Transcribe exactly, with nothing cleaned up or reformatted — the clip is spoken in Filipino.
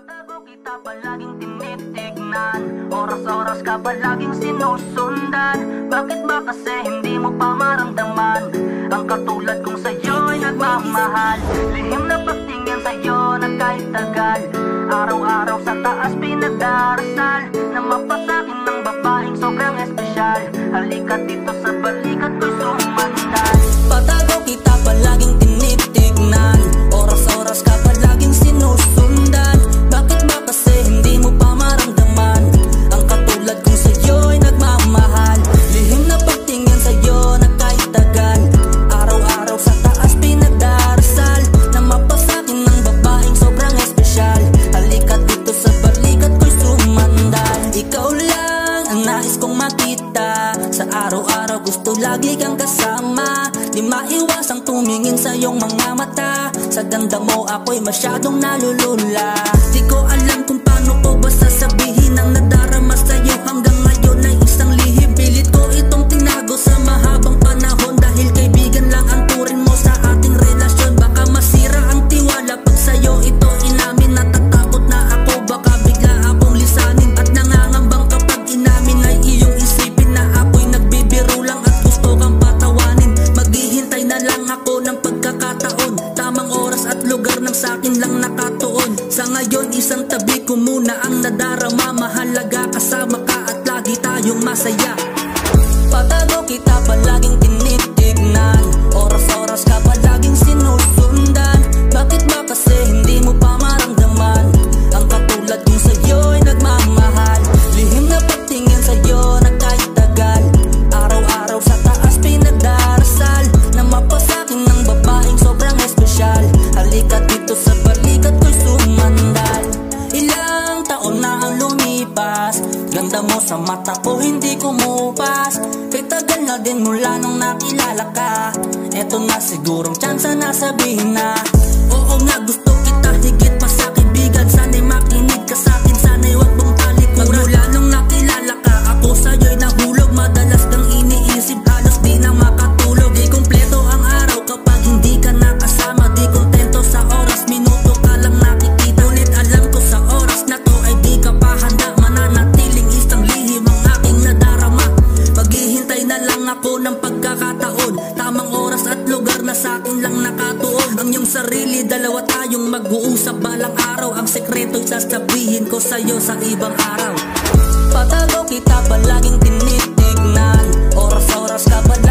Patago kita palaging tinitignan, oras-oras ka palaging sinusundan. Bakit ba kasi hindi mo pa maramdaman ang katulad kong sa'yo'y nagmamahal? Lihim na pagtingin sa'yo na kahit tagal, araw-araw sa taas pinagdarasal na mapasakin ng babaeng sobrang espesyal. Halika dito sa balikat ko'y sumandal. Patago kita palaging tinitignan, oras-oras ka palaging sinusundan. Bakit ba kasi hindi mo pa maramdaman ang katulad kong sa'yo'y nagmamahal? Lihim na pagtingin sa'yo na kahit tagal, araw-araw sa taas pinagdarasal na mapasakin ng babaeng sobrang espesyal. Halika dito sa balikat ko'y sumandal. Ikaw lang ang nais kong makita, sa araw-araw gusto lagi kang kasama. Di maiwasang tumingin sa iyong mga mata, sa ganda mo ako'y masyadong nalulula. Di ko alam kung paano ko ba sasabihin ang nadarama sa'yo. Hanggang ngayon ay isang lihim, pilit ko itong tinago sa mahabang panahon. Dahil kaibigan lang ang turing mo sa ating relasyon. Baka masira ang tiwala pag sa'yo ito inamin. Natatakot na ako baka bigla akong lisanin, at nangangambang kapag inamin ay iyong isipin na ako'y nagbibiro lang at gusto kang patawanin. Maghihintay na lang ako ng pagkakataon, tamang oras at lugar ng sakin lang nakatuon. Sa ngayon isang tabi ko muna ang nadarama, mahalaga kasama ka at lagi tayong masaya. Patago kita palaging tinitignan, oras-oras ka palaging sinusundan. Bakit ba kasi hindi mo pa maramdaman ang katulad kong sa'yo'y nagmamahal? Lihim na pagtingin sa'yo na kahit tagal, araw-araw sa taas pinagdarasal na mapasakin ng babaeng sobrang espesyal. Halika dito sa balikat ko'y sumandal. Ilang taon na ang lumipas, ganda mo sa mata ko hindi kumupas. Kay tagal na din mula nung nakilala ka, eto na sigurong tsansa na sabihin na oo nga, gusto kita higit pa sa kaibigan. Sana'y makinig ka sa'kin, sana'y wag mong talikuran. Magmula nung nakilala ka, ako sa'yo'y nahulog. Madalas kang iniisip, halos di na makatulog. Di kumpleto ang araw kapag hindi ka nakasama. Di kontento sa oras, minuto ka lang nakikita. Ngunit alam ko sa oras na to ay di ka pa handa. Mananatiling isang lihim ang aking nadarama. Maghihintay na lang ako ng pagkakataon, tamang oras at lugar na sa'kin lang nakatuon. Ang iyong sarili, dalawa tayong mag-uusap balang araw. Ang sekreto'y sasabihin ko sa'yo sa ibang araw. Patago kita palaging tinitignan, oras-oras ka palaging